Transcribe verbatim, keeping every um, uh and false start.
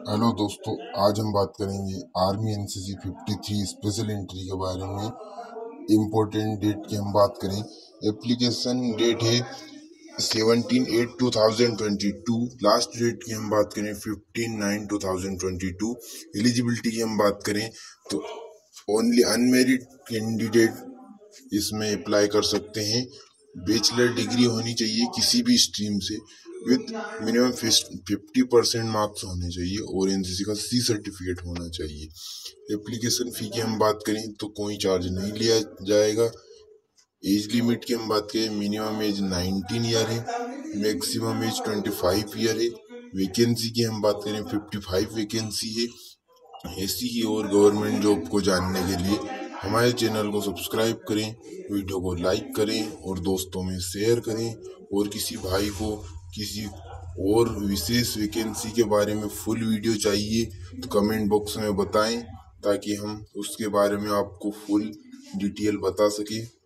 Hello दोस्तों, आज हम बात करेंगे army NCC fifty three special entry के बारे में। इम्पोर्टेंट डेट की हम बात करें, एप्लीकेशन डेट है seventeen eight two thousand twenty two. Last date की हम बात करें fifteen nine two thousand twenty two. Eligibility की हम बात करें तो ओनली अनमेरिड कैंडिडेट इसमें अप्लाई कर सकते हैं। बैचलर डिग्री होनी चाहिए किसी भी स्ट्रीम से with minimum fifty percent marks होने चाहिए और एनसीसी का सी सर्टिफिकेट होना चाहिए। एप्लीकेशन फ़ी की हम बात करें तो कोई चार्ज नहीं लिया जाएगा। एज लिमिट की हम बात करें, मिनिमम एज नाइनटीन ईयर है, maximum age twenty five year है। वैकेंसी की हम बात करें फिफ्टी फाइव वैकेंसी है। ऐसी ही और गवर्नमेंट जॉब को जानने के लिए हमारे चैनल को सब्सक्राइब करें, वीडियो को लाइक करें और दोस्तों में शेयर करें। और किसी भाई को किसी और विशेष वैकेंसी के बारे में फुल वीडियो चाहिए तो कमेंट बॉक्स में बताएं ताकि हम उसके बारे में आपको फुल डिटेल बता सकें।